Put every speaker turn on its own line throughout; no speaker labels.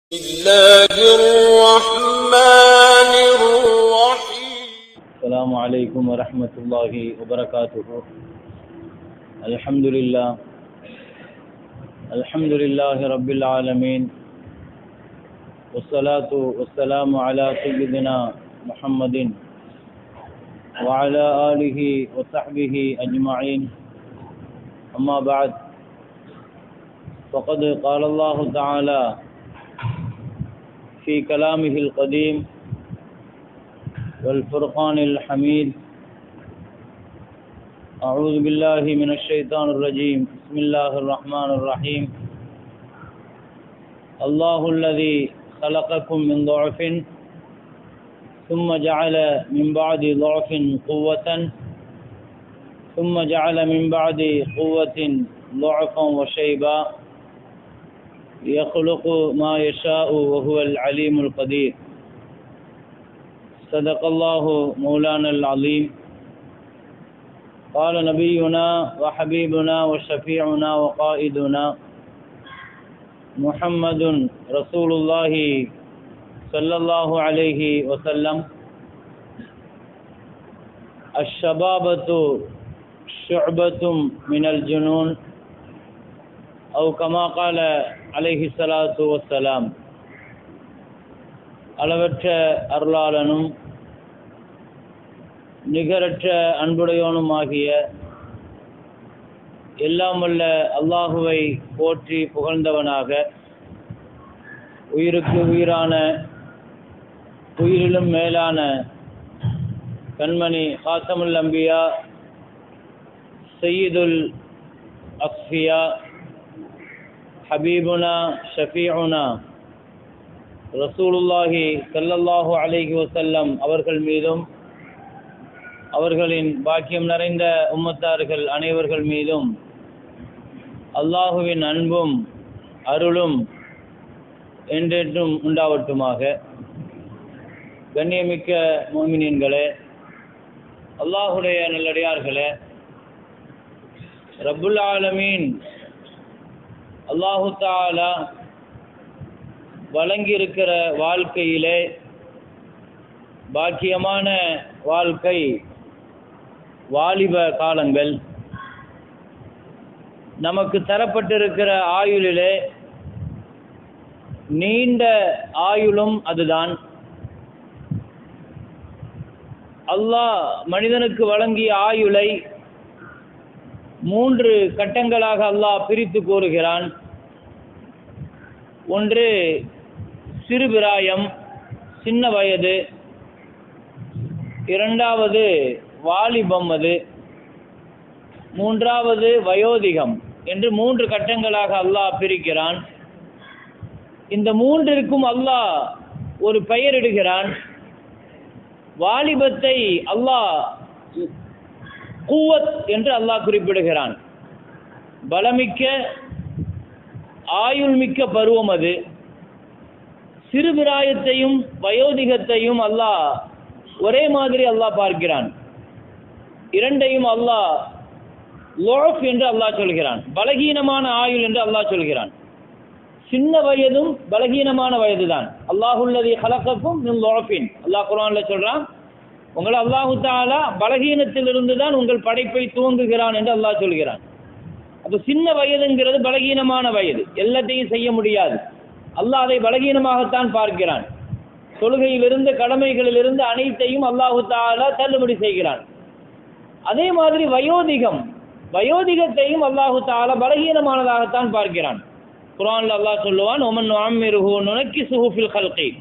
الله الرحمن الرحيم.
السلام عليكم ورحمة الله وبركاته. الحمد لله رب العالمين، والصلاة والسلام على سيدنا محمد وعلى آله وصحبه أجمعين. أما بعد، فقد قال الله تعالى في كلامه القديم والفرقان الحميد: أعوذ بالله من الشيطان الرجيم، بسم الله الرحمن الرحيم. الله الذي خلقكم من ضعف ثم جعل من بعد ضعف قوة ثم جعل من بعد قوة ضعفا وشيبا يخلق ما يشاء وهو العليم القدير. صدق الله مولانا العظيم. قال نبينا وحبيبنا وشفيعنا وقائدنا محمد رسول الله صلى الله عليه وسلم: الشبابة شعبة من الجنون، أو كما قال عليه الصلاة والسلام. அளவற்ற அருளாளனும் நிகரற்ற அன்புடையோனும் ஆகிய எல்லாம் வல்ல அல்லாஹுவை போற்றி புகழ்ந்தவனாக, உயிருக்கு உயிரான உயிரிலும் மேலான கண்மணி காத்தமுல் அம்பியா சையீதுல் அக்ஃபியா ஹபீபுனா ஷஃபீஉனா ரசூலுல்லாஹி ஸல்லல்லாஹு அலைஹி வஸல்லம் அவர்கள் மீதும், அவர்களின் பாக்கியம் நிறைந்த உம்மத்தார்கள் அனைவர்கள் மீதும் அல்லாஹுவின் அன்பும் அருளும் என்றென்றும் உண்டாவட்டுமாக. கண்ணியமிக்க முஃமினீன்களே, அல்லாஹுடைய நல்லடியார்களே, ரப்புல் ஆலமீன் அல்லாஹு தஆலா வழங்கியிருக்கிற வாழ்க்கையிலே பாக்கியமான வாழ்க்கை வாலிப காலங்கள். நமக்கு தரப்பட்டிருக்கிற ஆயுளிலே நீண்ட ஆயுளும் அதுதான். அல்லாஹ் மனிதனுக்கு வழங்கிய ஆயுளை 3 கட்டங்களாக அல்லாஹ் பிரித்து கூறுகிறான். ஒன்று சிறுபிராயம், சின்ன வயது. இரண்டாவது வாலிபம், அது. மூன்றாவது வயோதிகம் என்று 3 கட்டங்களாக அல்லாஹ் பிரிக்கிறான். இந்த 3ற்கும் அல்லாஹ் ஒரு பெயரிடுகிறான். வாலிபத்தை அல்லாஹ் குவத் என்று அல்லாஹ் குறிப்பிடுகிறான். பலமிக்க ஆயுள் மிக்க பருவம் அது. சிறுபிராயத்தையும் வயோதிகத்தையும் அல்லாஹ் ஒரே மாதிரி அல்லாஹ் பார்க்கிறான். இரண்டையும் அல்லாஹ் லோஃப் என்று அல்லாஹ் சொல்கிறான், பலகீனமான ஆயுள் என்று அல்லாஹ் சொல்கிறான். சின்ன வயதும் பலகீனமான வயதுதான். அல்லாஹுல்லதி ஹலகக்கும் மின் லோஃபின், அல்லாஹ் குர்ஆன்ல சொல்றான், உங்களை அல்லாஹு தஆலா பலகீனத்திலிருந்து தான் உங்கள் படைப்பை துவங்குகிறான் என்று அல்லாஹ் சொல்கிறான். அப்போ சின்ன வயதுங்கிறது பலகீனமான வயது, எல்லாத்தையும் செய்ய முடியாது. அல்லாஹ் அதை பலகீனமாகத்தான் பார்க்கிறான். தொழுகையிலிருந்து கடமைகளிலிருந்து அனைத்தையும் அல்லாஹு தஆலா தள்ளுபடி செய்கிறான். அதே மாதிரி வயோதிகத்தையும் அல்லாஹு தஆலா பலகீனமானதாகத்தான் பார்க்கிறான். குர்ஆன்ல அல்லாஹ் சொல்லுவான், ஒமன் நுஅம்மிருஹு நுனக்கிஸுஹு ஃபில் கல்கி.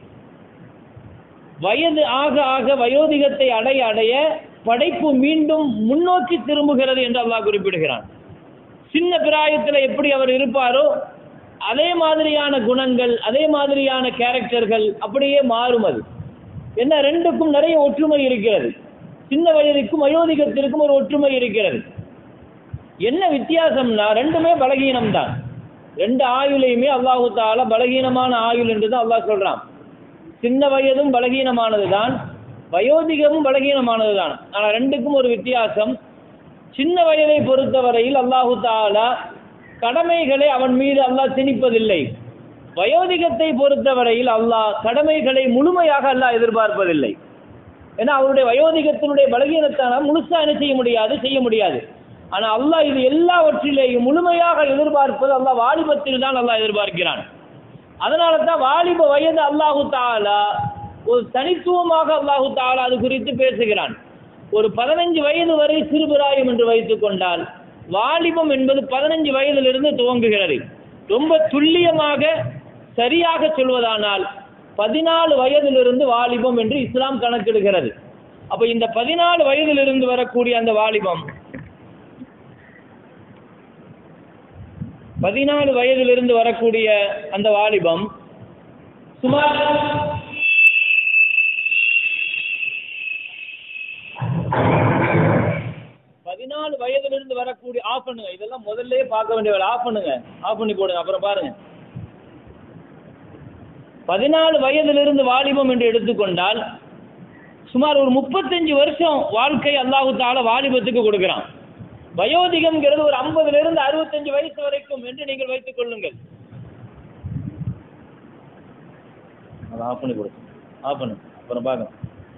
வயது ஆக ஆக வயோதிகத்தை அடைய படைப்பு மீண்டும் முன்னோக்கி திரும்புகிறது என்று அல்லாஹ் குறிப்பிடுகிறான். சின்ன பிராயத்தில் எப்படி அவர் இருப்பாரோ அதே மாதிரியான குணங்கள், அதே மாதிரியான கேரக்டர்கள் அப்படியே மாறும். அது என்ன, 2க்கும் நிறைய ஒற்றுமை இருக்கிறது. சின்ன வயதுக்கும் வயோதிகத்திற்கும் ஒரு ஒற்றுமை இருக்கிறது. என்ன வித்தியாசம்னா, 2மே பலகீனம்தான். 2 ஆயுளையுமே அல்லாஹு தஆலா பலகீனமான ஆயுள் என்று தான் அல்லாஹ் சொல்றான். சின்ன வயதும் பலகீனமானது தான், வயோதிகமும் பலகீனமானது தான். ஆனால் 2க்கும் ஒரு வித்தியாசம். சின்ன வயதை பொறுத்தவரையில் அல்லாஹு தஆலா கடமைகளை அவன் மீது அல்லாஹ் திணிப்பதில்லை. வயோதிகத்தை பொறுத்தவரையில் அல்லாஹ் கடமைகளை முழுமையாக அல்லாஹ் எதிர்பார்ப்பதில்லை. ஏன்னா அவருடைய வயோதிகத்தினுடைய பலகீனத்தான முழுசா என்ன செய்ய முடியாது. ஆனால் அல்லாஹ் இது எல்லாவற்றிலேயும் முழுமையாக எதிர்பார்ப்பது அல்லாஹ் வாலிபத்தில் தான் அல்லாஹ் எதிர்பார்க்கிறான். அதனால தான் வாலிப வயது அல்லாஹு தஆலா ஒரு தனித்துவமாக அல்லாஹு தஆலா அது குறித்து பேசுகிறான். ஒரு 15 வயது வரை சிறுபிராயம் என்று வைத்துக் கொண்டால் வாலிபம் என்பது 15 வயதிலிருந்து துவங்குகிறது. ரொம்ப துல்லியமாக சரியாக சொல்வதானால் 14 வயதிலிருந்து வாலிபம் என்று இஸ்லாம் கணக்கிடுகிறது. அப்ப இந்த 14 வயதிலிருந்து வரக்கூடிய அந்த வாலிபம் 14 வயதிலிருந்து வரக்கூடிய அந்த வாலிபம் சுமார் 14 வயதிலிருந்து வரக்கூடிய ஆஃப் பண்ணுங்க, இதெல்லாம் முதல்ல பார்க்க வேண்டிய வேலை. ஆஃப் பண்ணுங்க, ஆஃப் பண்ணி போடுங்க, அப்புறம் பாருங்க. 14 வயதிலிருந்து வாலிபம் என்று எடுத்துக்கொண்டால் சுமார் ஒரு 35 வருஷம் வாழ்க்கை அல்லாஹு தஆலா வாலிபத்துக்கு கொடுக்கிறான். வயோதிகம்ங்கிறது ஒரு 50லிருந்து 65 வயசு வரைக்கும் என்று நீங்கள் வைத்துக் கொள்ளுங்கள். அதை ஆஃப் பண்ணி கொடுங்க, ஆஃப் பண்ணுங்க, அப்புறம் பார்க்கலாம்.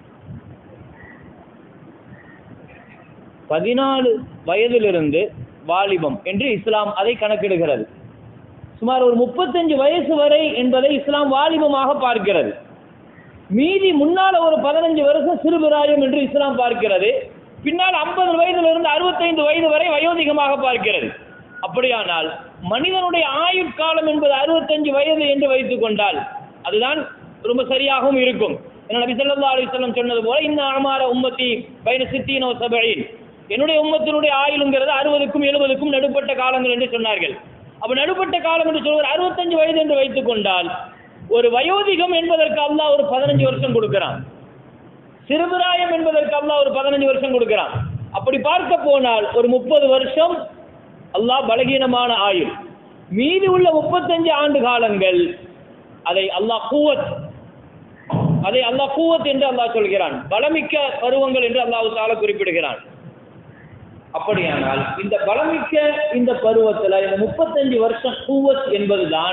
14 வயதிலிருந்து வாலிபம் என்று இஸ்லாம் அதை கணக்கிடுகிறது. சுமார் ஒரு 35 வயசு வரை என்பதை இஸ்லாம் வாலிபமாக பார்க்கிறது. மீதி முன்னால ஒரு 15 வருஷம் சிறுபிராயம் என்று இஸ்லாம் பார்க்கிறது. பின்னால் 50 வயதிலிருந்து 65 வயது வரை வயோதிகமாக பார்க்கிறது. அப்படியானால் மனிதனுடைய ஆயுட்காலம் என்பது 65 வயது என்று வைத்துக் கொண்டால் அதுதான் ரொம்ப சரியாகவும் இருக்கும். நபி ஸல்லல்லாஹு அலைஹி வஸல்லம் சொன்னது போல இன்ன அமார உம்மத்தி பைன 60 வ 70, என்னுடைய உம்மத்தினுடைய ஆயுளுங்கிறது 60க்கும் 70க்கும் நடுப்பட்ட காலங்கள் என்று சொன்னார்கள். அப்ப நடுப்பட்ட காலம் என்று சொல்வது 65 வயது என்று வைத்துக் கொண்டால் ஒரு வயோதிகம் என்பதற்கு அல்லாஹ் ஒரு 15 வருஷம் கொடுக்கிறான். சிறுபிராயம் என்பதற்கு அல்லாஹ் ஒரு 15 வருஷம் கொடுக்கிறான். அப்படி பார்க்க போனால் ஒரு 30 வருஷம் அல்லாஹ் பலகீனமான ஆயுள். மீதி உள்ள 35 ஆண்டு காலங்கள் அதை அல்லாஹ் கூவத் என்று அல்லாஹ் சொல்கிறான். பலமிக்க பருவங்கள் என்று அல்லாஹ் தஆலா குறிப்பிடுகிறான். அப்படியானால் இந்த பலமிக்க இந்த பருவத்தில் இந்த 35 வருஷம் கூவத் என்பதுதான்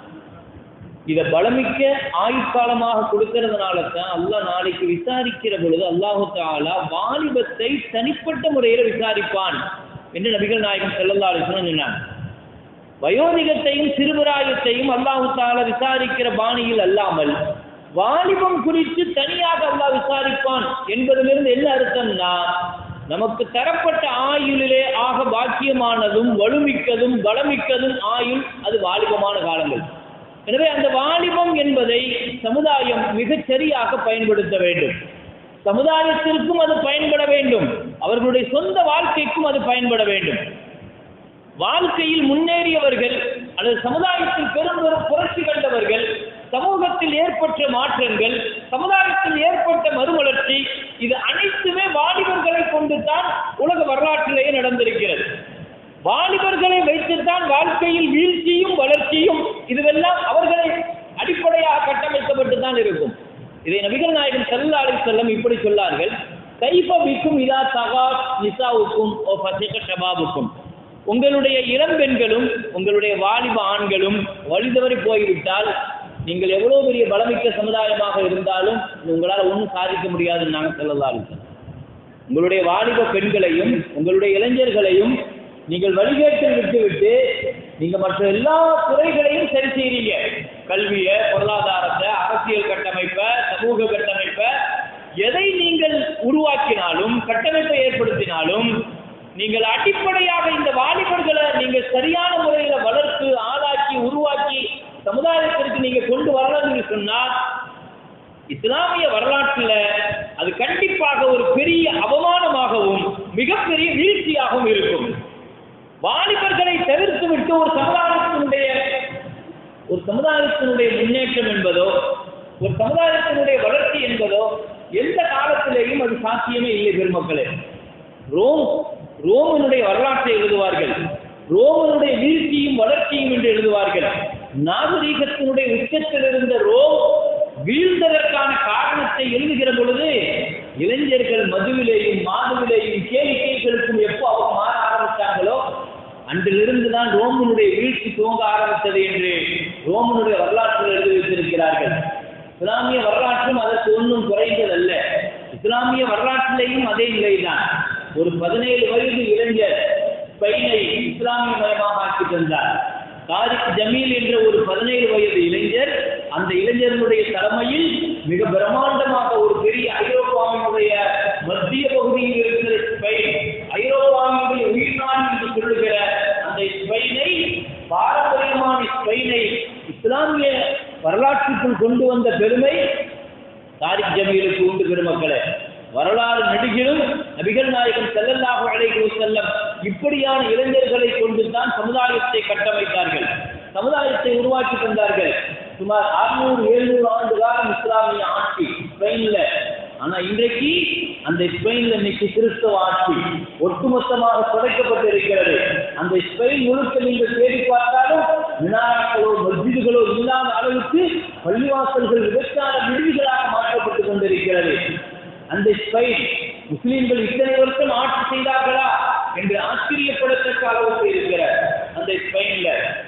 இதை பலமிக்க ஆயுட்காலமாக கொடுக்கிறதுனால தான் அல்லாஹ் நாளைக்கு விசாரிக்கிற பொழுது அல்லாஹு தஆலா வாலிபத்தை தனிப்பட்ட முறையில் விசாரிப்பான் என்று நபிகள் நாயகம் ஸல்லல்லாஹு அலைஹி வஸல்லம் சொன்னார். வயோதிகத்தையும் சிறுபிராயத்தையும் அல்லாஹு தஆலா விசாரிக்கிற பாணியில் அல்லாமல் வாலிபம் குறித்து தனியாக அல்லாஹ் விசாரிப்பான் என்பதிலிருந்து என்ன அர்த்தம்னா, நமக்கு தரப்பட்ட ஆயுளிலே ஆக பாக்கியமானதும் வலுமிக்கதும் பலமிக்கதும் ஆயுள் அது வாலிபமான காலங்கள். எனவே அந்த வாலிபம் என்பதை சமுதாயம் மிகச் சரியாக பயன்படுத்த வேண்டும். சமுதாயத்திற்கும் அது பயன்பட வேண்டும், அவர்களுடைய சொந்த வாழ்க்கைக்கும் அது பயன்பட வேண்டும். வாழ்க்கையில் முன்னேறியவர்கள் அல்லது சமுதாயத்தில் பெரும் புரட்சி கண்டவர்கள், சமூகத்தில் ஏற்பட்ட மாற்றங்கள், சமுதாயத்தில் ஏற்பட்ட மறுமலர்ச்சி, இது அனைத்துமே வாலிபர்களை கொண்டுதான் உலக வரலாற்றிலேயே நடந்திருக்கிறது. வாலிபர்களை வைத்துத்தான் வாழ்க்கையில் வீழ்ச்சியும் வளர்ச்சியும் இதுவெல்லாம் அவர்களை அடிப்படையாக கட்டமைக்கப்பட்டு தான் இருக்கும். இதை நபிகள் நாயகம் ஸல்லல்லாஹு அலைஹி வஸல்லம் இப்படி சொன்னார்கள், கைஃப பிக்கும் இதா தகா நிசாவுக்கும் ஓ ஃபஸிக ஷபாபுக்கும், உங்களுடைய இளம் பெண்களும் உங்களுடைய வாலிப ஆண்களும் வழிதவறி போய்விட்டால் நீங்கள் எவ்வளவு பெரிய பலமிக்க சமுதாயமாக இருந்தாலும் உங்களால் ஒன்றும் சாதிக்க முடியாதுன்னு நாங்கள் ஸல்லல்லாஹு அலைஹி வஸல்லம். உங்களுடைய வாலிப பெண்களையும் உங்களுடைய இளைஞர்களையும் நீங்கள் வழிகேட்டில் விட்டுவிட்டு நீங்க மற்ற எல்லா துறைகளையும் சரி செய்றீங்க. கல்வியை, பொருளாதாரத்தை, அரசியல் கட்டமைப்பை, சமூக கட்டமைப்பை, எதை நீங்கள் உருவாக்கினாலும் கட்டமைப்பை ஏற்படுத்தினாலும் நீங்கள் அடிப்படையாக இந்த வாலிபர்களை நீங்கள் சரியான முறையில் வளர்த்து ஆளாக்கி உருவாக்கி சமுதாயத்திற்கு நீங்க கொண்டு வரலன்னு சொன்னால் இஸ்லாமிய வரலாற்றில் அது கண்டிப்பாக ஒரு பெரிய அவமானமாகவும் மிகப்பெரிய வீழ்ச்சியாகவும் இருக்கும். வாலிபர்களை தவிர்த்து விட்டு ஒரு சமுதாயத்தினுடைய முன்னேற்றம் என்பதோ ஒரு சமுதாயத்தினுடைய வளர்ச்சி என்பதோ எந்த காலத்திலேயும் அது சாத்தியமே இல்லை. பெருமக்களே, ரோமனுடைய வரலாற்றை எழுதுவார்கள், ரோமனுடைய வீழ்ச்சியும் வளர்ச்சியும் என்று எழுதுவார்கள். நாகரீகத்தினுடைய உச்சத்தில் இருந்த ரோம் வீழ்ந்ததற்கான காரணத்தை எழுதுகிற பொழுது இளைஞர்கள் மதுவிலேயும் மாதுவிலேயும் கேளிக்கைகளுக்கும் எப்போ அவங்க மாற ஆரம்பித்தாங்களோ அன்றிலிருந்து தான் ரோமனுடைய வீழ்ச்சி துவங்க ஆரம்பித்தது என்று ரோமனுடைய வரலாற்றில் எழுதி வைத்திருக்கிறார்கள். இஸ்லாமிய வரலாற்றும் அதற்கு ஒன்றும் குறைந்ததல்ல. இஸ்லாமிய வரலாற்றிலேயும் அதே நிலைதான். ஒரு 17 வயது இளைஞர் ஸ்பெயினை இஸ்லாமிய மயமாக ஆக்கி தந்தார். தாரிக் ஜமீல் என்ற ஒரு 17 வயது இளைஞர், அந்த இளைஞர்களுடைய தலைமையில் மிக பிரம்மாண்டமாக ஒரு பெரிய ஐரோப்பாவினுடைய மத்திய பகுதியில் இருக்கிற ஸ்பெயின், ஐரோப்பாவினுடைய உயிர்நாடு என்று சொல்லுகிற அந்த ஸ்பெயினை, பாரம்பரியமான ஸ்பெயினை இஸ்லாமிய வரலாற்றுக்குள் கொண்டு வந்த பெருமை தாரிக் ஜமீலுக்கு உண்டு. பெருமக்களே, வரலாறு நெடுகிலும் நபிகள் நாயகம் ஸல்லல்லாஹு அலைஹி வஸல்லம் இப்படியான இளைஞர்களை கொண்டுதான் சமுதாயத்தை கட்டமைத்தார்கள், சமுதாயத்தை உருவாக்கி தந்தார்கள். சுமார் 600-700 ஆண்டு காலம் இஸ்லாமிய ஆட்சி ஸ்பெயின்ல. ஆனா இன்றைக்கு அந்த ஸ்பெயின்ல இன்னைக்கு கிறிஸ்தவ ஆட்சி ஒட்டுமொத்தமாக தொடக்கப்பட்டிருக்கிறது. அந்த ஸ்பெயின் முழுக்க நீங்கள் தேடி பார்த்தாலும் மினாராக்களோ மஸ்ஜிதுகளோ இல்லாத அளவுக்கு பள்ளிவாசல்கள் விபச்சார விடுதிகளாக மாற்றப்பட்டுக் கொண்டிருக்கிறது. அந்த ஸ்பெயின் முஸ்லிம்கள் இத்தனை வருஷம் ஆட்சி செய்தார்களா என்று ஆச்சரியப்படத்தக்க அளவுக்கு இருக்கிற அந்த ஸ்பெயின்ல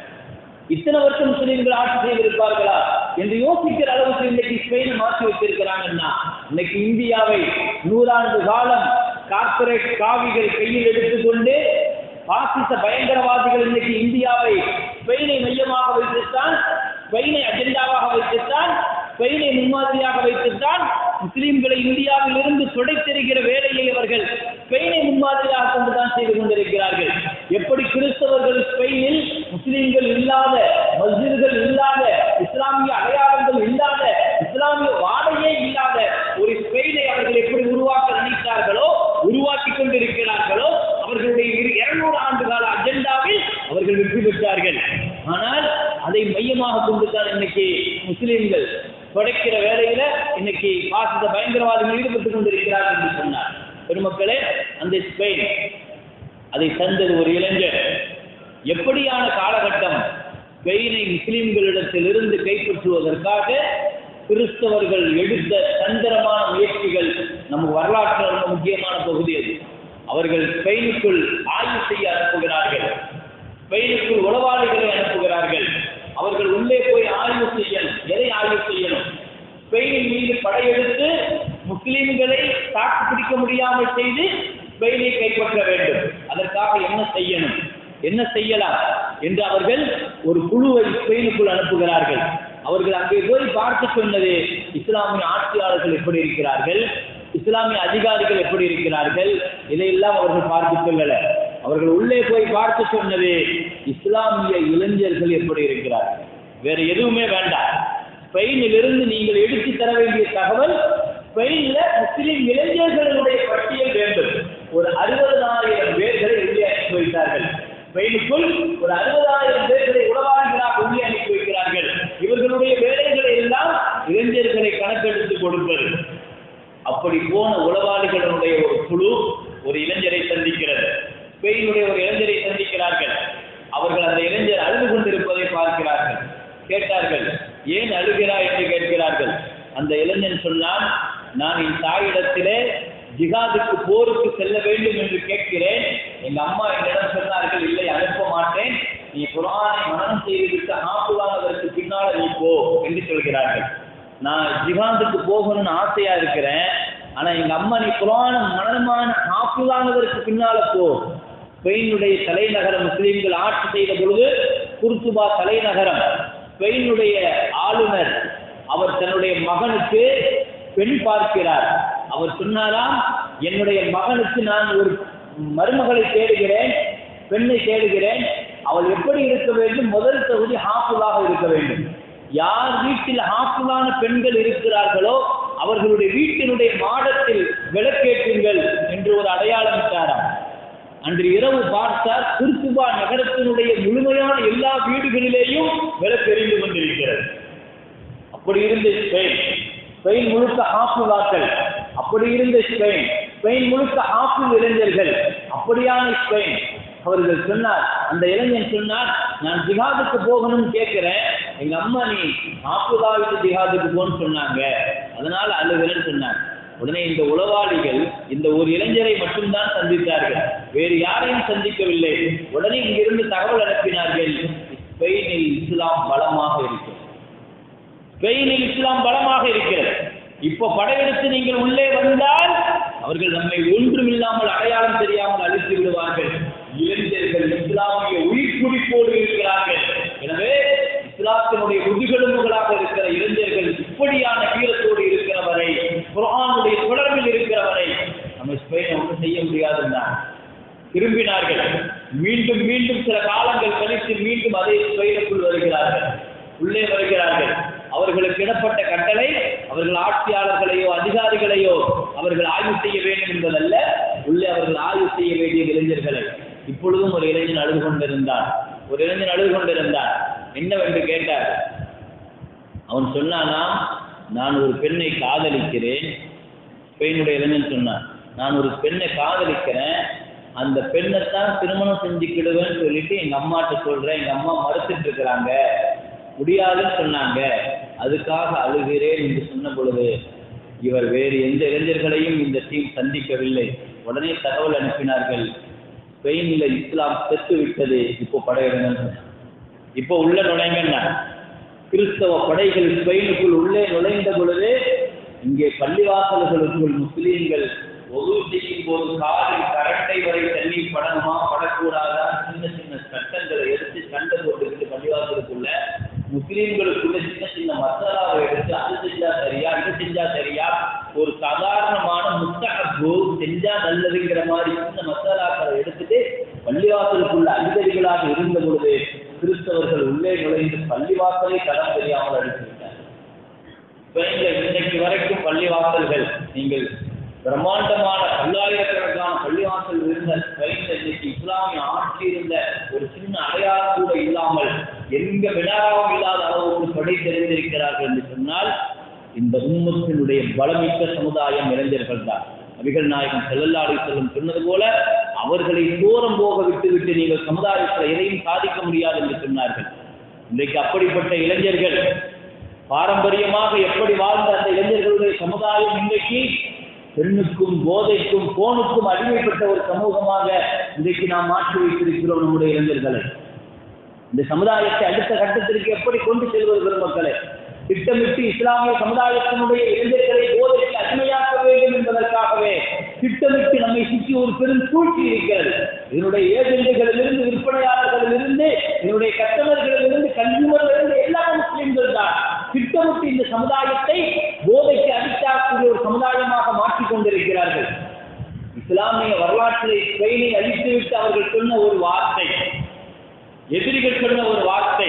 இத்தனை வருஷம் முஸ்லிம்கள் ஆட்சி செய்திருப்பார்களா என்று யோசிக்கிற அளவுக்கு இன்னைக்கு ஸ்பெயினை மாற்றி வச்சிருக்கிறாங்கன்னா, இன்னைக்கு இந்தியாவை 100 ஆண்டு காலம் கார்பரேட் காவிகள் கையில் எடுத்துக்கொண்டு பாசிச பயங்கரவாதிகள் இன்னைக்கு இந்தியாவை ஸ்பெயினை மையமாக வைத்துத்தான், ஸ்பெயினை அஜெண்டாவாக வைத்துத்தான், ஸ்பெயினை முன்மாதிரியாக வைத்துத்தான் முஸ்லிம்களை இந்தியாவில் இருந்து துடைத்தெறிகிற வேலையை அவர்கள் ஸ்பெயினை முன்மாதிரியாக கொண்டுதான் செய்து கொண்டிருக்கிறார்கள். எப்படி கிறிஸ்தவர்கள் ஸ்பெயினில் முஸ்லிம்கள் இல்லாத, மஸ்ஜிதுகள் இல்லாத, இஸ்லாமிய அடையாளங்கள் இல்லாத, இஸ்லாமிய வாடையே இல்லாத ஒரு ஸ்பெயினை அவர்கள் எப்படி உருவாக்க நினைத்தார்களோ, உருவாக்கி கொண்டிருக்கிறார்களோ, அவர்களுடைய 200 ஆண்டு கால அஜெண்டாவில் அவர்கள் வெற்றி பெற்றார்கள். ஆனால் அதை மையமாக கொண்டுதான் இன்னைக்கு முஸ்லிம்கள் தொடக்கிற வேலையில இன்னைக்கு பாசிச பயங்கரவாதிகள் ஈடுபட்டுக் கொண்டிருக்கிறார்கள் என்று சொன்னார். பெருமக்களே, அந்த ஸ்பெயின் அதை தந்தது ஒரு இளைஞர். எப்படியான காலகட்டம்! ஸ்பெயினை முஸ்லிம்களிடத்திலிருந்து கைப்பற்றுவதற்காக கிறிஸ்தவர்கள் எடுத்த தந்திரமான முயற்சிகள் நம்ம வரலாற்றில் ரொம்ப முக்கியமான பகுதி. அது அவர்கள் ஸ்பெயினுக்குள் ஆய்வு செய்ய அனுப்புகிறார்கள், ஸ்பெயினுக்குள் உளவாளிகளை அனுப்புகிறார்கள். அவர்கள் உள்ளே போய் ஆய்வு செய்யணும். எதை ஆய்வு செய்யணும்? ஸ்பெயினின் மீது படையெடுத்து முஸ்லிம்களை தாக்கு பிடிக்க முடியாமல் செய்து ஸ்பெயினை கைப்பற்ற வேண்டும். அதற்காக என்ன செய்யணும், என்ன செய்யலாம் என்று அவர்கள் ஒரு குழுவை ஸ்பெயினுக்குள் அனுப்புகிறார்கள். அவர்கள் அங்கே போய் பார்த்து சொன்னது, இஸ்லாமிய ஆட்சியாளர்கள் எப்படி இருக்கிறார்கள், இஸ்லாமிய அதிகாரிகள் எப்படி இருக்கிறார்கள், இதையெல்லாம் அவர்கள் பார்த்து சொல்லல. அவர்கள் உள்ளே போய் பார்த்து சொன்னது, இஸ்லாமிய இளைஞர்கள் எப்படி இருக்கிறார்கள். வேற எதுவுமே வேண்டாம். ஸ்பெயினிலிருந்து நீங்கள் எடுத்து தர வேண்டிய தகவல், ஸ்பெயின்ல முஸ்லிம் இளைஞர்களுடைய பட்டியல் வேண்டும். ஒரு 60,000 பேர்களை உள்ளே அனுப்பி வைத்தார்கள். ஸ்பெயினுக்குள் ஒரு 60,000 பேர்களை உளவாளிகளாக உள்ளே அனுப்பி வைக்கிறார்கள். இவர்களுடைய வேலைகளை எல்லாம் இளைஞர்களை கணக்கெடுத்து கொடுப்பது. அப்படி போன உளவாளிகளுடைய ஒரு குழு ஒரு இளைஞரை சந்திக்கிறது. ஸ்பெயினுடைய ஒரு இளைஞரை சந்திக்கிறார்கள். அவர்கள் அந்த இளைஞர் அழுது கொண்டிருப்பதை பார்க்கிறார்கள். கேட்டார்கள், ஏன் அழுகிறாய் என்று கேட்கிறார்கள். அந்த இளைஞன் சொன்னான், நான் என் தாயிடத்திலே ஜிஹாதுக்கு போருக்கு செல்ல வேண்டும் என்று கேட்கிறேன். எங்க அம்மா என்னிடம் சொன்னார்கள், இல்லை அனுப்ப மாட்டேன், நீ குர்ஆனை மனனம் செய்துவிட்டு ஹாஃபிஸானதற்கு பின்னால் நீ போ என்று சொல்கிறார்கள். நான் ஜிஹாதுக்கு போகணும்னு ஆசையா இருக்கிறேன், ஆனா எங்க அம்மா நீ குர்ஆனை மனனமான ஹாஃபிஸானதற்கு பின்னால போ. ஸ்பெயினுடைய தலைநகரம் முஸ்லிம்கள் ஆட்சி செய்த பொழுது குர்துபா தலைநகரம். ஸ்பெயினுடைய ஆளுநர் அவர் தன்னுடைய மகனுக்கு பெண் பார்க்கிறார். அவர் சொன்னாராம், என்னுடைய மகனுக்கு நான் ஒரு மருமகளை தேடுகிறேன், பெண்ணை தேடுகிறேன். அவள் எப்படி இருக்க வேண்டும்? முதல் தகுதி ஹாஃபிஸாக இருக்க வேண்டும். யார் வீட்டில் ஹாஃபிஸான பெண்கள் இருக்கிறார்களோ அவர்களுடைய வீட்டினுடைய மாடத்தில் விளக்கேற்றுங்கள் என்று ஒரு அடையாளம் இட்டாராம். அன்று இரவு பார்த்தால் குர்துபா நகரத்தினுடைய முழுமையான எல்லா வீடுகளிலேயும் விளக்கெறிந்து கொண்டிருக்கிறது. அப்படி இருந்த ஸ்பெயின், ஸ்பெயின் முழுக்க ஹாஃபிஸாக்கள். அப்படி இருந்த ஸ்பெயின், ஸ்பெயின் முழுக்க ஹாஃபிஸ் இளைஞர்கள். அப்படியான ஸ்பெயின். அவர்கள் சொன்னார், அந்த இளைஞன் சொன்னார், நான் ஜிஹாதுக்கு போகணும்னு கேட்கிறேன், எங்க அம்மா நீ ஹாஃபிஸாவிட்டு ஜிஹாதுக்கு போன்னு சொன்னாங்க, அதனால அழுகிறேன்னு சொன்னாங்க. உடனே இந்த உளவாளிகள் இந்த ஒரு இளைஞரை மட்டும்தான் சந்தித்தார்கள், வேறு யாரையும் சந்திக்கவில்லை. உடனே இங்கிருந்து தகவல் அனுப்பினார்கள், ஸ்பெயினில் இஸ்லாம் பலமாக இருக்கிறது. ஸ்பெயினில் இஸ்லாம் பலமாக இருக்கிறது. இப்போ படையெடுத்து நீங்கள் உள்ளே வந்தால் அவர்கள் நம்மை ஒன்றுமில்லாமல் அடையாளம் தெரியாமல் அழித்து விடுவார்கள். இளைஞர்கள் இஸ்லாமிய உயிர் குடிப்போடு இருக்கிறார்கள். எனவே இஸ்லாத்தினுடைய முதுகெலும்புகளாக இருக்கிற இளைஞர்கள் இப்படியான வீரத்தோடு இருக்கிறவரை, குர்ஆனுடைய தொடர்பில் இருக்கிறவரை நம்ம ஸ்பெயினை ஒன்றும் செய்ய முடியாதுன்னா திரும்பினார்கள். மீண்டும் மீண்டும் சில காலங்கள் கழித்து மீண்டும் அதே ஸ்பெயினுக்குள் வருகிறார்கள், உள்ளே வருகிறார்கள். அவர்களுக்கு இடப்பட்ட கட்டளை அவர்கள் ஆட்சியாளர்களையோ அதிகாரிகளையோ அவர்கள் ஆய்வு செய்ய வேண்டும் என்பதல்ல, உள்ளே அவர்கள் ஆய்வு செய்ய வேண்டிய இளைஞர்களை. இப்பொழுதும் ஒரு இளைஞன் அழுது கொண்டிருந்தான். என்னவென்று கேட்டார். அவன் சொன்னானா, நான் ஒரு பெண்ணை காதலிக்கிறேன். ஸ்பெயினுடைய இளைஞன் சொன்னான், நான் ஒரு பெண்ணை காதலிக்கிறேன், அந்த பெண்ணைத்தான் திருமணம் செஞ்சுக்கிடுவேன்னு சொல்லிட்டு எங்க அம்மாட்ட சொல்றேன். எங்க அம்மா மறுத்துட்டு இருக்கிறாங்க, முடியாதுன்னு சொன்னாங்க, அதுக்காக அழுகிறேன் என்று சொன்ன பொழுது இவர் வேறு எந்த இளைஞர்களையும் இந்த டீம் சந்திக்கவில்லை. உடனே தகவல் அனுப்பினார்கள், ஸ்பெயினில் இஸ்லாம் செத்து விட்டது, இப்போ படையிடுங்க, இப்போ உள்ள நுழைங்கன்னா. கிறிஸ்தவ படைகள் ஸ்பெயினுக்குள் உள்ளே நுழைந்த பொழுது இங்கே பள்ளிவாசல்களுக்குள் முஸ்லீம்கள் ஒது செய்யும் போது காலில் கரண்டை வரை தண்ணீர் படணுமா படக்கூடாதா சின்ன சின்ன சட்டங்களை எடுத்து சண்டை போட்டுக்கிட்டு பள்ளிவாசலுக்குள்ள முஸ்லீம்களுக்குள்ள சின்ன சின்ன மசாலாவை எடுத்து அது செஞ்சா சரியா இது செஞ்சா சரியா, ஒரு சாதாரணமான முஸ்தஹப்பு செஞ்சா நல்லதுங்கிற மாதிரி சின்ன மசாலாக்களை எடுத்துட்டு பள்ளிவாசலுக்குள்ள அதிகாரிகளாக இருந்த பொழுது கிறிஸ்தவர்கள் உள்ளே நுழைந்து பள்ளிவாசலை தரம் தெரியாமல் அடித்துவிட்டார். இன்னைக்கு வரைக்கும் பள்ளிவாசல்கள் நீங்கள் பிரம்மாண்டமான பல்லாயிரக்கணக்கான பள்ளிவாசல் இருந்த ஸ்பெயினில் இன்னைக்கு இஸ்லாமிய ஆட்சி இருந்த ஒரு சின்ன அடையாளம் கூட இல்லாமல் எங்க வினாராவும் இல்லாத அளவுக்கு படை தெரிந்திருக்கிறார்கள் என்று சொன்னால் இந்த உம்மத்தினுடைய பலமிக்க சமுதாயம் இளைஞர்கள் தான். நபிகள் நாயகம் ஸல்லல்லாஹு அலைஹி வஸல்லம் சொன்னது போல அவர்களை தூரம் போக விட்டுவிட்டு நீங்கள் சமுதாயத்தில் எதையும் சாதிக்க முடியாது என்று சொன்னார்கள். இன்றைக்கு அப்படிப்பட்ட இளைஞர்கள் பாரம்பரியமாக எப்படி வாழ்ந்த அந்த இளைஞர்களுடைய சமுதாயம் இன்றைக்கு பெண்ணுக்கும் போதைக்கும் போனுக்கும் அடிமைப்பட்ட ஒரு சமூகமாக இன்றைக்கு நாம் மாற்றி வைத்திருக்கிறோம் நம்முடைய இளைஞர்களை. இந்த சமுதாயத்தை அடுத்த கட்டத்திற்கு எப்படி கொண்டு செல்வது பெருமக்களை? திட்டமிட்டு இஸ்லாமிய சமுதாயத்தினுடைய இளைஞர்களை போதைக்கு அடிமையாக்க வேண்டும் என்பதற்காகவே திட்டமிட்டு நம்மை சுற்றி ஒரு பெரும் சூழ்ச்சி இருக்கிறது. இதனுடைய ஏஜெண்டுகளிலிருந்து, விற்பனையாளர்களிலிருந்து, இதனுடைய கஸ்டமர்களிலிருந்து, கன்சூமர்களிலிருந்து எல்லா முஸ்லிம்கள் தான் திட்டமிட்டு இந்த சமுதாயத்தை போதைக்கு அடித்தாக்கூடிய ஒரு சமுதாயமாக மாற்றிக் கொண்டிருக்கிறார்கள். இஸ்லாமிய வரலாற்றிலே ஸ்பெயினை அழித்துவிட்டு அவர்கள் சொன்ன ஒரு வார்த்தை, எதிரிகள் சொன்ன ஒரு வார்த்தை,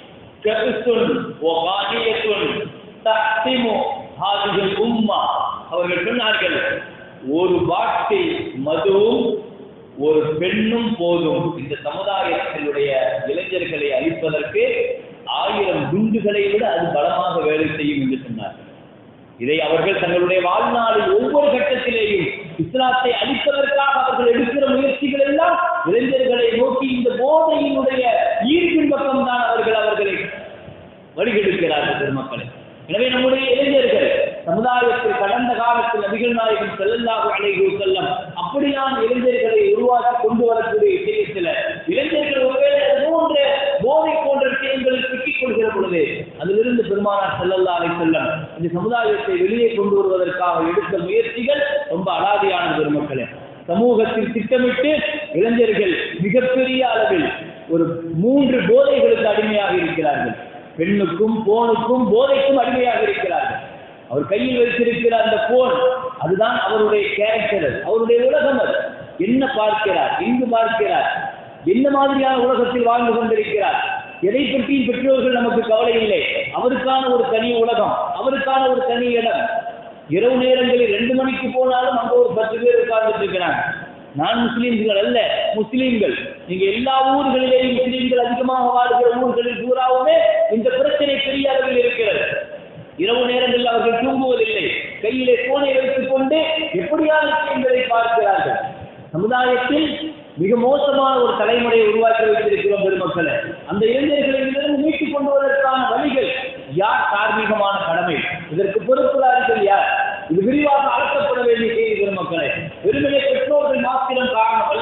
அவர்கள் சொன்னார்கள், ஒரு பாட்டில் மதுவும் ஒரு பெண்ணும் போதும் இந்த சமுதாயத்தினுடைய இளைஞர்களை அழிப்பதற்கு 1000 குண்டுகளை விட அது பலமாக வேலை செய்யும் என்று சொன்னார்கள். இதை அவர்கள் தங்களுடைய வாழ்நாளில் ஒவ்வொரு கட்டத்திலேயும் இஸ்லாத்தை அழிப்பதற்காக அவர்கள் எடுக்கிற முயற்சிகள் எல்லாம் இளைஞர்களை நோக்கி இந்த போதையினுடைய ஈர்ப்பின் பக்கம் தான் அவர்களை வழிகெடுக்கிறார்கள் பெருமக்களை. எனவே நம்முடைய இளைஞர்கள் சமுதாயத்தில் கடந்த காலத்தில் நபிகள் நாயகம் ஸல்லல்லாஹு அலைஹி வஸல்லம் அப்படியான இளைஞர்களை உருவாக்கி கொண்டு வரக்கூடிய விஷயத்தில் இளைஞர்கள் ஒருவேளை போன்ற போதை போன்ற விஷயங்களில் சிக்கிக் கொள்கிற பொழுது அதிலிருந்து பெருமானார் ஸல்லல்லாஹு அலைஹி வஸல்லம் இந்த சமுதாயத்தை வெளியே கொண்டு வருவதற்காக எடுத்த முயற்சிகள் ரொம்ப அலாதியான பெருமக்களே. சமூகத்தில் திட்டமிட்டு இளைஞர்கள் மிகப்பெரிய அளவில் ஒரு 3 போதைகளுக்கு அடிமையாக இருக்கிறார்கள். பெண்ணுக்கும் போனுக்கும் போதைக்கும் அடிமையாக இருக்கிறார்கள். அவர் கையில் வைத்திருக்கிற அந்த போன் அதுதான் அவருடைய கேரக்டர், அவருடைய உலகம். அது என்ன பார்க்கிறார், எங்கு பார்க்கிறார், என்ன மாதிரியான உலகத்தில் வாழ்ந்து கொண்டிருக்கிறார், எதை பற்றியும் பெற்றோர்கள் நமக்கு கவலை இல்லை. அவருக்கான ஒரு தனி உலகம், அவருக்கான ஒரு தனி இடம். இரவு நேரங்களில் 2 மணிக்கு போனாலும் அங்க ஒரு 10 பேர் உட்கார்ந்துட்டு இருக்கிறாங்க. நான் முஸ்லீம்கள் அல்ல, முஸ்லீம்கள். நீங்க எல்லா ஊர்களிலேயும் முஸ்லீம்கள் அதிகமாக வாழ்கிற ஊர்களில் பூராவுமே இந்த பிரச்சனை பெரிய அளவில் இருக்கிறது. இரவு நேரங்களில் அவர்கள் தூங்குவதில்லை, கையிலே போனை வைத்துக் கொண்டு எப்படியான விஷயங்களை பார்க்கிறார்கள். சமுதாயத்தில் மிக மோசமான ஒரு தலைமுறையை உருவாக்கி வைத்திருக்கிறோம் பெருமக்களை. அந்த இளைஞர்களிலிருந்து மீட்டுக் கொண்டு வருவதற்கான வழிகள் யார்? தார்மீகமான கடமை. இதற்கு பொறுப்புதாரிகள் யார்? இது விரிவாக அழைக்கப்பட வேண்டிய செய்தி பெருமக்களை. வெறுமனே பெற்றோர்கள் மாத்திரம் காரணம் அல்ல,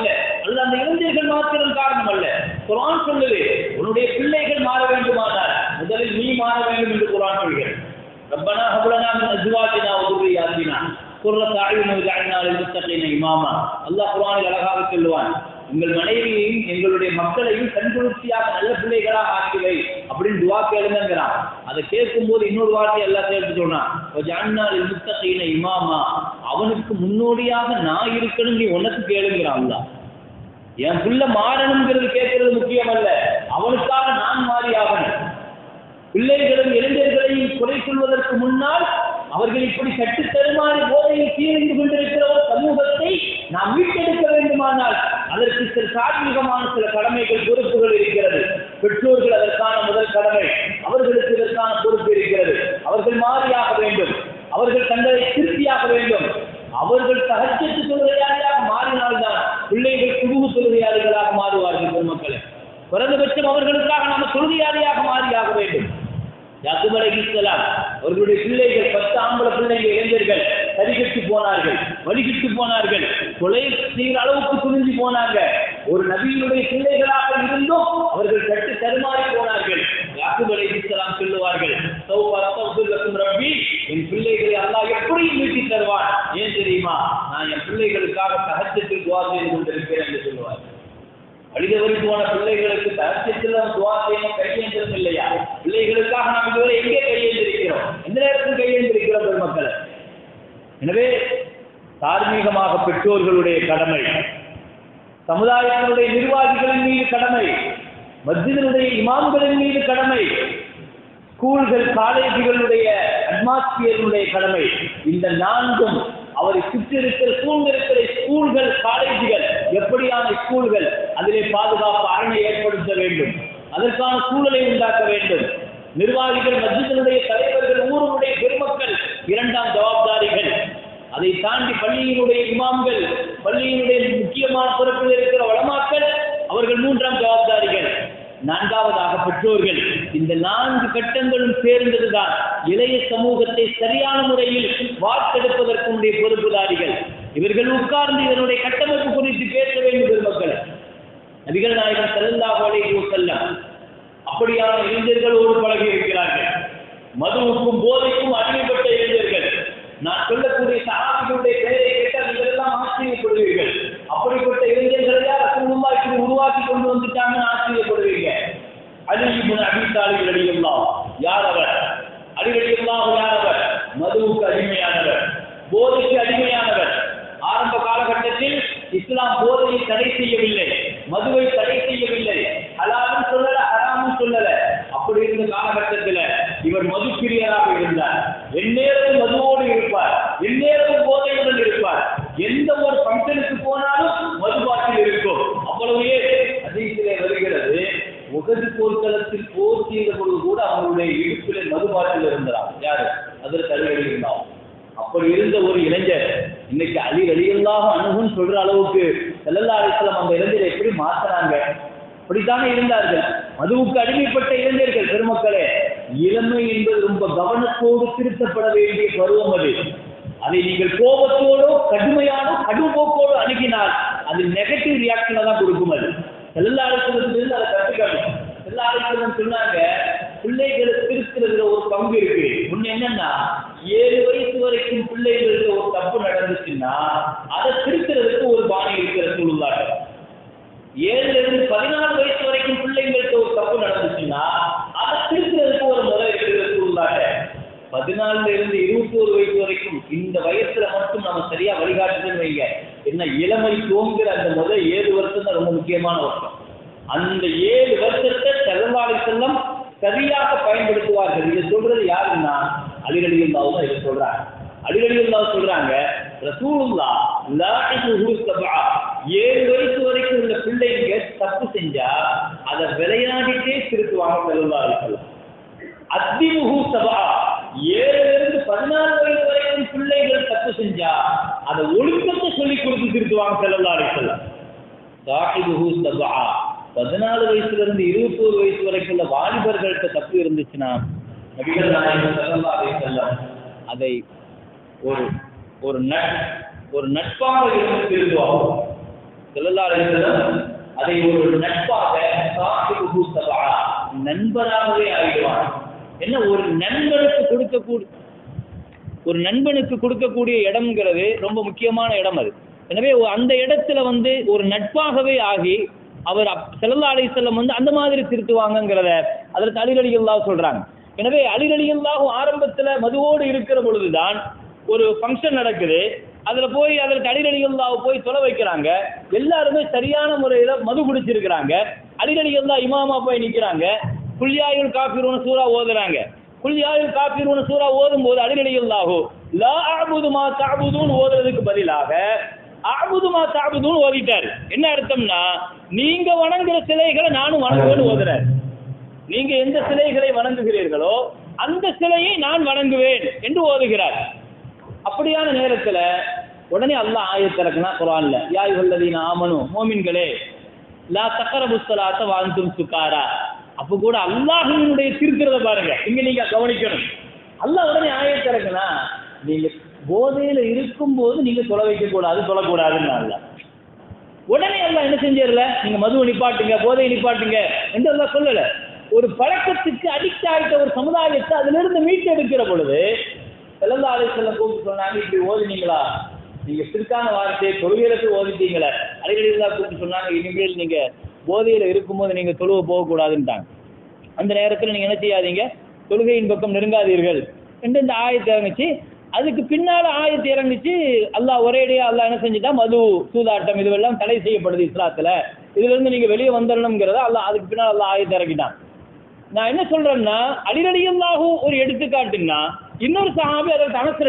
அல்லது அந்த இளைஞர்கள் மாத்திரம் காரணம் அல்ல. குர்ஆன் சொல்லுது, உன்னுடைய பிள்ளைகள் மாற வேண்டுமானால் முதலில் நீ மாற வேண்டும் என்று குர்ஆன் சொல்கிறது. ரப்பனா ஹப் லனா மின் அஸ்வாஜினா வ ذُرِّيَّاتِنَا قُرَّةَ أَعْيُنٍ وَاجْعَلْنَا لِلْمُتَّقِينَ إِمَامًا. அல்லாஹ் குர்ஆனில் அழகாக சொல்லுவான், உங்கள் மனைவியையும் எங்களுடைய மக்களையும் கண்குளிர்ச்சியாக நல்ல பிள்ளைகளாக ஆக்கிவை அப்படின்னு துவா கேளுங்கிறான். அதை கேட்கும்போது இன்னொரு வார்த்தை எல்லாம் சேர்த்து சொன்னான், வஜஅல்னா லில்முத்தகீன இமாமா, அவனுக்கு முன்னோடியாக நான் இருக்கணும், நீ உனக்கு கேளுங்கிறான். அல்லாஹ் என் பிள்ளை மாறணுங்கிறது கேட்கறது முக்கியம் அல்ல, அவனுக்காக நான் மாறி ஆகணும். பிள்ளைகளும் இளைஞர்களையும் குறை சொல்வதற்கு முன்னால் அவர்கள் இப்படி கட்டு தருமாறி போதையில் சீரழிந்து கொண்டிருக்கிற ஒரு சமூகத்தை நாம் மீட்டெடுக்க வேண்டுமானால் அதற்கு சில தார்மீகமான சில கடமைகள் பொறுப்புகள் இருக்கிறது. பெற்றோர்கள் அதற்கான முதல் கடமை, அவர்களுக்கு இதற்கான பொறுப்பு இருக்கிறது. அவர்கள் மாறியாக வேண்டும், அவர்கள் தங்களை திருப்தியாக வேண்டும். அவர்கள் தஹஜ்ஜத் தொழுகையாளியாக மாறினால்தான் பிள்ளைகள் குழுவு தொழுகையாளிகளாக மாறுவார்கள். பெருமக்களே, குறைந்தபட்சம் அவர்களுக்காக நாம் தொழுகையாளியாக மாறியாக வேண்டும். யாக்கூப் அலைஹிஸ்ஸலாம் அவர்களுடைய பிள்ளைகள் 10 ஆம்பளை பிள்ளைகள் இளைஞர்கள் சரிகட்டு போனார்கள், வழிகிட்டு போனார்கள், கொலை செய்கிற அளவுக்கு துணிஞ்சு போனாங்க. ஒரு நபியினுடைய பிள்ளைகளாக இருந்தும் அவர்கள் கட்டு தருமாறி போனார்கள். யாக்கூப் அலைஹிஸ்ஸலாம் சொல்லுவார்கள், ரப்பி, என் பிள்ளைகளை அல்லாஹ் எப்படியும் மீட்டி தருவான். ஏன் தெரியுமா? நான் என் பிள்ளைகளுக்காக தஹஜ்ஜத்தில் துஆ செய்து கொண்டிருக்கிறேன் என்று சொல்லுவார். அழிதவரி போன பிள்ளைகளுக்கு தஹஜ்ஜத்தில் துஆ செய்யணும் கையேந்திரம் இல்லையா? பிள்ளைகளுக்காக நாம் இதுவரை எங்கே கையேந்திருக்கிறோம்? எந்த நேரத்தில் கையேந்திருக்கிறோம் பெருமக்களை? எனவே தார்மீகமாக பெற்றோர்களுடைய கடமை, சமுதாயத்தினுடைய நிர்வாகிகளின் மீது கடமை, மஸ்ஜிதினுடைய இமாம்களின் மீது கடமை, ஸ்கூல்கள் காலேஜுகளுடைய அட்மாஸ்பியருடைய கடமை. இந்த 4ம் அவரை சுற்றிருக்கிற சூழ்ந்திருக்கிற ஸ்கூல்கள் காலேஜுகள் எப்படியான ஸ்கூல்கள், அதிலே பாதுகாப்பு அரணை ஏற்படுத்த வேண்டும், அதற்கான சூழலை உண்டாக்க வேண்டும். நிர்வாகிகள், மஸ்ஜிதினுடைய தலைவர்கள், ஊருடைய பெருமக்கள் 2ஆம் ஜவாப்தாரிகள். அதை தாண்டி பள்ளியினுடைய இமாம்கள், பள்ளியினுடைய முக்கியமான பொறுப்பில் இருக்கிற உலமாக்கள், அவர்கள் 3ஆம் ஜவாப்தாரிகள். 4ஆவதாக பெற்றோர்கள். இந்த 4 கட்டங்களும் சேர்ந்ததுதான் இளைய சமூகத்தை சரியான முறையில் வார்த்தெடுப்பதற்குடைய பொறுப்புதாரிகள். இவர்கள் உட்கார்ந்து இதனுடைய கட்டமைப்பு குறித்து பேச வேண்டும். பெருமக்கள், நபிகள் நாயகம் ஸல்லல்லாஹு அலைஹி வஸல்லம் அப்படியான இளைஞர்களோடு பழகி இருக்கிறார்கள். மதுவுக்கும் போதைக்கும் அடிமைப்பட்ட இளைஞர்கள். நான் சொல்லக்கூடிய சஹாபிகளுடைய பெயரை கேட்டால் நீங்கள் எல்லாம் ஆச்சரியப்படுவீர்கள். அப்படிப்பட்ட இளைஞர்களையா ரசூலுல்லாஹ் இப்படி உருவாக்கி கொண்டு வந்துட்டாங்கன்னு ஆச்சரியப்படுவீங்க. அலி இப்னு அபீ தாலிப் ரலியல்லாஹு, யார் அவர்? அலி ரலியல்லாஹு யார் அவர்? மதுவுக்கு அடிமையானவர், போதைக்கு அடிமையானவர். ஆரம்ப காலகட்டத்தில் இஸ்லாம் போதையை தடை செய்யவில்லை, மதுவை தடை செய்யவில்லை, ஹலாலும் சொல்லல ஹராமும் சொல்லல. அப்படி இருந்த காலகட்டத்தில் இவர் மது பிரியராக இருந்தார். எந்நேரமும் மதுவோடு இருப்பார், எந்நேரமும் போதையுடன் இருப்பார். எந்த ஒரு ஃபங்க்ஷனுக்கு போனாலும் மது பாட்டில் இருக்கும். அவ்வளவே ஹதீஸிலே வருகிறது, உஹது போர்க்களத்தில் போர் செய்த பொழுது கூட அவருடைய இடுப்பிலே மது பாட்டில் இருந்தார். யாரு? அதற்கு அலி ரலியல்லாஹு. அப்படி இருந்த ஒரு இளைஞர் இன்னைக்கு அலி ரலியல்லாஹு அன்ஹுன்னு சொல்ற அளவுக்கு ஸல்லல்லாஹு அலைஹி வஸல்லம் அந்த இளைஞரை எப்படி மாற்றினாங்க? அப்படித்தானே இருந்தார்கள். மதுவுக்கு அடிமைப்பட்ட இளைஞர்கள். பெருமக்களே, இளமை என்பது ரொம்ப கவனத்தோடு திருத்தப்பட வேண்டிய பருவம் அது. அதை நீங்கள் கோபத்தோடு கடுமையான கடும்போக்கோடு அணுகினால் அது நெகட்டிவ் ரியாக்ஷனை தான் கொடுக்கும். அது ஸல்லல்லாஹு அலைஹி வஸல்லம் அதை கற்றுக்கணும். ஸல்லல்லாஹு அலைஹி வஸல்லம் சொன்னாங்க, பிள்ளைகளை திருத்துறதுல ஒரு பங்கு இருக்கு. ஒண்ணு என்னன்னா, 7 வயசு வரைக்கும் பிள்ளைகளுக்கு ஒரு தப்பு நடந்துச்சுன்னா அதை திருத்துறதுக்கு ஒரு பாணி இருக்கிற சூழ்நிலை. 7 இருந்து 14 வயசு வரைக்கும் பிள்ளைங்களுக்கு ஒரு தப்பு நடந்துச்சுன்னா அதை திருத்துறதுக்கு ஒரு முறை இருக்கிற சூழ்நிலை. 14 இருந்து 21 வயசு வரைக்கும் இந்த வயசுல மட்டும் நம்ம சரியா வழிகாட்டுன்னு வைங்க. என்ன, இளமை தோங்குற அந்த முதல் 7 வருஷம் தான் ரொம்ப முக்கியமான வருஷம். அந்த 7 வருஷத்தை ஸல்லல்லாஹு அலைஹி வஸல்லம் சரியாக பயன்படுத்துவார்கள். இதை சொல்றது யாருன்னா அலி ரலியல்லாஹு தான் இதை சொல்றாங்க. அலி ரலியல்லாஹு சொல்றாங்க, ரசூலுல்லாஹ் லாஹிஹு சபஆ, 7 வயசு வரைக்கும் உள்ள பிள்ளைங்க தப்பு செஞ்சா அதை விளையாடிட்டே திருத்துவாங்க ஸல்லல்லாஹு அலைஹி வஸல்லம். அத்திமுஹு சபஆ, 7 இருந்து 14 வயசு வரைக்கும் பிள்ளைகள் தப்பு செஞ்சா அதை ஒழுக்கத்தை சொல்லிக் கொடுத்து திருத்துவாங்க ஸல்லல்லாஹு அலைஹி வஸல்லம். சாஹிபுஹு சபஆ, 14 வயசுல இருந்து 21 வயசு வரைக்கும் உள்ள வாலிபர்கள்ட்ட தப்பு இருந்துச்சுன்னா நபிகள் நாயகம் ஸல்லல்லாஹு அலைஹி வஸல்லம் அதை ஒரு நட்பாக இருந்து திருத்துவாங்க. ஸல்லல்லாஹு அலைஹி வஸல்லம் அதை ஒரு நட்பாக சாஹிபு சபா நண்பராகவே ஆகிடுவான். என்ன ஒரு நண்பனுக்கு கொடுக்கக்கூடிய இடம்ங்கிறது ரொம்ப முக்கியமான இடம் அது. எனவே அந்த இடத்துல ஒரு நட்பாகவே ஆகி அவர் ஸல்லல்லாஹு அலைஹி வஸல்லம் அந்த மாதிரி திருத்துவாங்கங்கிறத அதற்கு அலி ரலியல்லாஹு சொல்றாங்க. எனவே அலி ரலியல்லாஹு ஆரம்பத்துல மதுவோடு இருக்கிற பொழுதுதான் ஒரு ஃபங்க்ஷன் நடக்குது. அதற்கு அலி ரலியல்லாஹு போய் தொலை வைக்கிறாங்க. எல்லாருமே சரியான முறையில மது குடிச்சிருக்கிறாங்க. அலி ரலியல்லாஹு இமாமா போய் நிக்கிறாங்க. குல் யா அய்யுல் காஃபிரூன சூரா ஓதுறாங்க. குல் யா அய்யுல் காஃபிரூன சூரா ஓதும்போது அலி ரலியல்லாஹு லா அஅபுது மா தஅபுதூன் ஓதுறதுக்கு பதிலாக அஅபுது மா தஅபுதூன் ஓதிட்டாரு. என்ன அர்த்தம்னா, நீங்க வணங்குற சிலைகளை நானும் வணங்குவேன்னு ஓதுறாரு. நீங்க எந்த சிலைகளை வணங்குகிறீர்களோ அந்த சிலையை நான் வணங்குவேன் என்று ஓதுகிறார். அப்படியான நேரத்துல உடனே அல்லாஹ் ஆயத் இறக்குனா குர்ஆன்ல, யா அய்யுஹல்லதீன ஆமனு மோமின்களே லா தக்ரபுஸ் ஸலாத்த வ அன்தும் சுகாரா. அப்ப கூட அல்லாஹ்வினுடைய திருத்துறத பாருங்க, இங்க நீங்க கவனிக்கணும். அல்லாஹ் உடனே ஆயத் இறக்குனா, நீங்க போதையில இருக்கும்போது நீங்க தொலை வைக்க கூடாது, தொழக்கூடாதுன்னு அல்லாஹ் உடனே அல்லாஹ் என்ன செஞ்சிடல, நீங்க மதுவை நிப்பாட்டுங்க, போதையை நிப்பாட்டுங்க என்று அல்லாஹ் சொல்லல. ஒரு பழக்கத்துக்கு அடிக்ட் ஆகிட்ட ஒரு சமுதாயத்தை அதிலிருந்து மீட்டு எடுக்கிற பொழுது ஸல்லல்லாஹு அலைஹி வஸல்லம் கூப்பிட்டு சொன்னாங்க, இப்படி ஓதுனீங்களா, நீங்க சிறுக்கான வார்த்தையை தொழுகையில ஓதிட்டீங்களே. அலி ரலியல்லாஹு கூப்பிட்டு சொன்னாங்க, இனிமேல் நீங்க போதையில இருக்கும்போது நீங்க தொழுவ போகக்கூடாதுன்ட்டாங்க. அந்த நேரத்தில் நீங்க என்ன செய்யாதீங்க, தொழுகையின் பக்கம் நெருங்காதீர்கள் என்று இந்த ஆயத்தை இறங்குச்சு. அதுக்கு பின்னால ஆயத்தை இறங்குச்சு. அல்லாஹ் ஒரேடியா அல்லாஹ் என்ன செஞ்சுட்டா, மது சூதாட்டம் இதுவெல்லாம் தடை செய்யப்படுது இஸ்லாத்துல, இதுல இருந்து நீங்க வெளியே வந்துடணுங்கிறத அல்லாஹ் அதுக்கு பின்னால் அல்லாஹ் ஆயத்தை இறக்கிட்டான். நான் என்ன சொல்றேன்னா, அலி ரலியல்லாஹு ஒரு எடுத்துக்காட்டுன்னா, இன்னொரு சஹாபி அதற்கு அனஸ்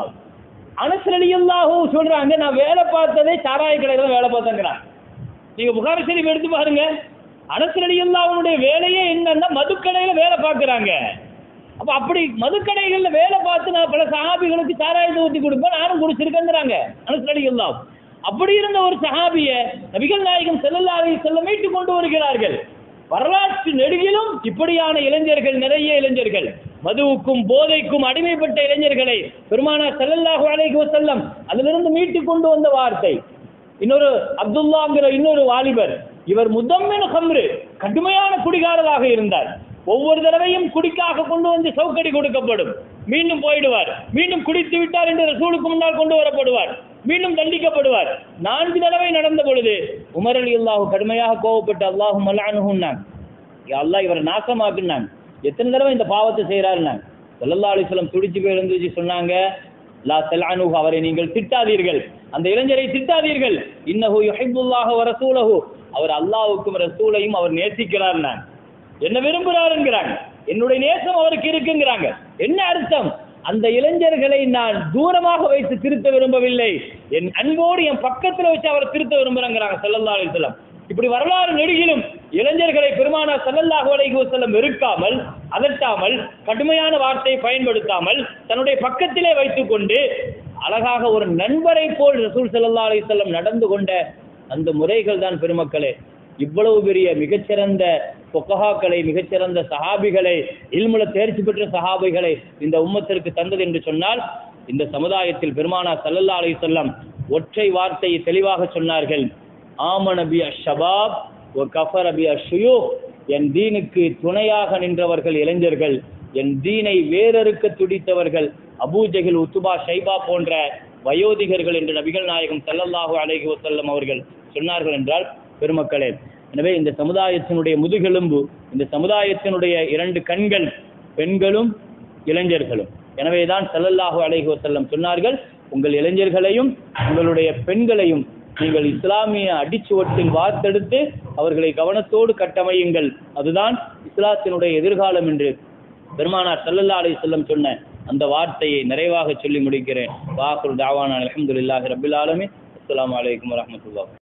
ரலியல்லாஹு சொல்றாங்க, நான் வேலை பார்த்ததே சாராய கடையில வேலை பார்த்தேங்கிறான். நீங்க புகாரி ஷரீஃப் எடுத்து பாருங்க, அனஸ் ரலியல்லாஹுடைய வேலையே என்னன்னா மதுக்கடையில வேலை பார்க்கறாங்க. அப்ப அப்படி மதுக்கடைகள்ல வேலை பார்த்து நான் பல சஹாபிகளுக்கு சாராயத்தை ஊற்றி கொடுப்பேன், நானும் குடிச்சிருக்கேங்கிறாங்க அனஸ் ரலியல்லாஹு. அப்படி இருந்த ஒரு சஹாபிய நபிகள் நாயகம் ஸல்லல்லாஹு அலைஹி வஸல்லம் மீட்டு கொண்டு வருகிறார்கள். வரலாற்று நெடுகிலும் இப்படியான இளைஞர்கள், நிறைய இளைஞர்கள், மதுவுக்கும் போதைக்கும் அடிமைப்பட்ட இளைஞர்களை பெருமானார் ஸல்லல்லாஹு அலைஹி வஸல்லம் அதிலிருந்து மீட்டு கொண்டு வந்த வார்த்தை. இன்னொரு அப்துல்லாங்கிற இன்னொரு வாலிபர், இவர் முதம்மின் ஹம்ரு, கடுமையான குடிகாரராக இருந்தார். ஒவ்வொரு தடவையும் குடிக்காக கொண்டு வந்து சவுக்கடி கொடுக்கப்படும், மீண்டும் போயிடுவார், மீண்டும் குடித்து விட்டார் என்று ரசூலுக்கு முன்னால் கொண்டு வரப்படுவார், மீண்டும் தண்டிக்கப்படுவார். 4 தடவை நடந்த பொழுது உமர் ரலியல்லாஹு கடுமையாக கோபப்பட்டு அல்லாஹும்ம லஅன்ஹுன்னான், யா அல்லாஹ் இவரை நாசமாக்குனான், எத்தனை தடவை இந்த பாவத்தை செய்யறாருன்னான். ஸல்லல்லாஹு அலைஹி வஸல்லம் துடிச்சு போய் எழுந்துச்சு சொன்னாங்க, லா தல்அனுஹு, அவரை நீங்கள் திட்டாதீர்கள், அந்த இளைஞரை திட்டாதீர்கள், இன்னஹு யுஹிப்புல்லாஹ வ ரசூலஹு, அவர் அல்லாஹ்வுக்கும் ரசூலையும் அவர் நேசிக்கிறார், நான் என்ன விரும்புகிறாருங்கிறாங்க, என்னுடைய நேசம் அவருக்கு இருக்குங்கிறாங்க. என்ன அர்த்தம்? அந்த இளைஞர்களை நான் தூரமாக வைத்து திருத்த விரும்பவில்லை, என் அன்போடு என் பக்கத்தில் வச்சு அவரை திருத்த விரும்புறேங்கிறாங்க ஸல்லல்லாஹு அலைஹி வஸல்லம். இப்படி வரலாறு நெடுகிலும் இளைஞர்களை பெருமானார் ஸல்லல்லாஹு அலைஹி வஸல்லம் வெறுக்காமல், அதட்டாமல், கடுமையான வார்த்தையை பயன்படுத்தாமல் தன்னுடைய பக்கத்திலே வைத்துக் கொண்டு அழகாக ஒரு நண்பரை போல் ரசூல் ஸல்லல்லாஹு அலைஹி வஸல்லம் நடந்து கொண்ட அந்த முறைகள் தான் பெருமக்களே இவ்வளவு பெரிய மிகச்சிறந்த ஃபுகஹாக்களை, மிகச்சிறந்த சஹாபிகளை, இல்முல தேர்ச்சி பெற்ற சஹாபிகளை இந்த உம்மத்திற்கு தந்தது என்று சொன்னால், இந்த சமுதாயத்தில் பெருமானார் ஸல்லல்லாஹு அலைஹி வஸல்லம் ஒற்றை வார்த்தையை தெளிவாக சொன்னார்கள், ஆமன பி அஷ்ஷபாப் வ கஃபர பி அஷ்ஷுயூக், என் தீனுக்கு துணையாக நின்றவர்கள் இளைஞர்கள், என் தீனை வேறறுக்க துடித்தவர்கள் அபூஜஹில், உத்துபா, ஷைபா போன்ற வயோதிகர்கள் என்று நபிகள் நாயகம் ஸல்லல்லாஹு அலைஹி வஸல்லம் அவர்கள் சொன்னார்கள் என்றால் பெருமக்களே, எனவே இந்த சமுதாயத்தினுடைய முதுகெலும்பு, இந்த சமுதாயத்தினுடைய 2 கண்கள் பெண்களும் இளைஞர்களும். எனவேதான் ஸல்லல்லாஹு அலைஹி வஸல்லம் சொன்னார்கள், உங்கள் இளைஞர்களையும் உங்களுடைய பெண்களையும் நீங்கள் இஸ்லாமிய அடிச்சுவட்டில் வார்த்தெடுத்து அவர்களை கவனத்தோடு கட்டமையுங்கள், அதுதான் இஸ்லாத்தினுடைய எதிர்காலம் என்று பெருமானார் ஸல்லல்லாஹு அலைஹி வஸல்லம் சொன்ன அந்த வார்த்தையை நிறைவாக சொல்லி முடிக்கிறேன். வாஹிரு தஅவானா அல்ஹம்துலில்லாஹி ரப்பில் ஆலமீன். அஸ்ஸலாமு அலைக்கும் வரஹ்மத்துல்லாஹ்.